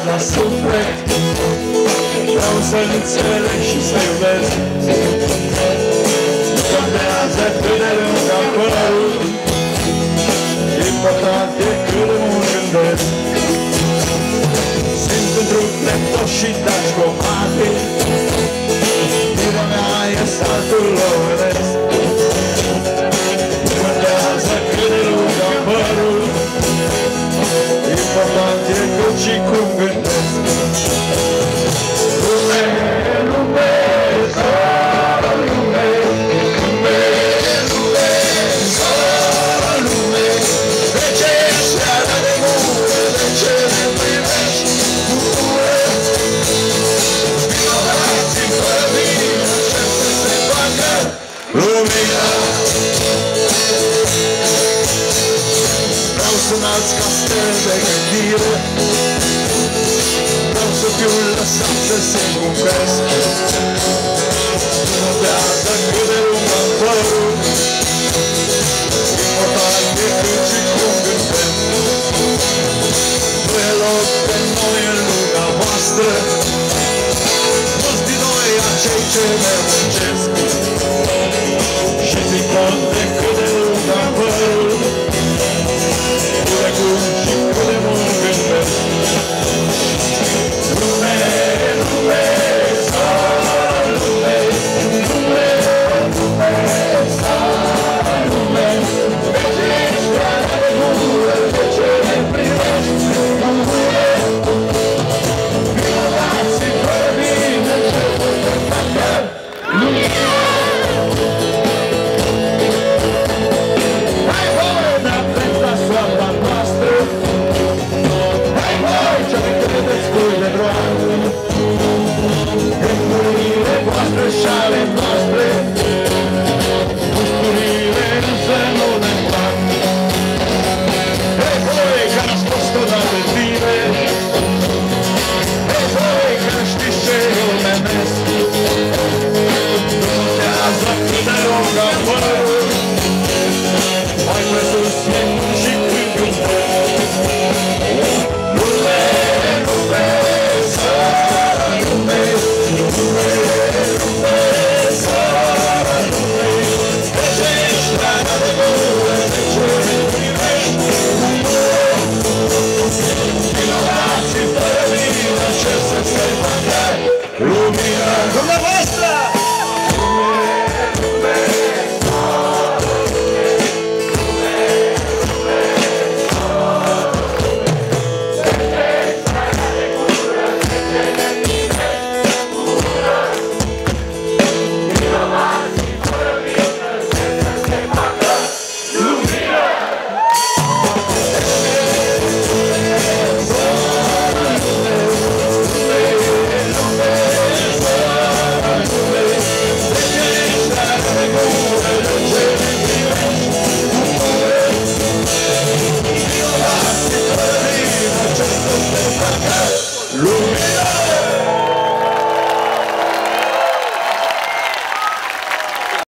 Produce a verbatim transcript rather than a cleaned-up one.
la suflet. Vreau să-l înțeleg și să iubesc. Nu contează cât de lung am părut, important e cât de mult gândesc. Simt într-un dreptos și taci comate, iubirea mea e saltul lovenesc. Nu contează cât de lung am părut, important e cât și cum gândesc. Lume, lume, soară lume, lume, lume, soară lume. De ce ești atât de mure, de ce ne privești cu urât? Vinovații fără vină, încep să se facă lumina. Vreau să nasc ca stele de gândire, vreau să fiu lăsat să se îmbucuresc. Nu contează cât de lung am părut, important e cât și cum gândesc. Nu e loc de noi în lumea voastră, mulți din noi acei ce ne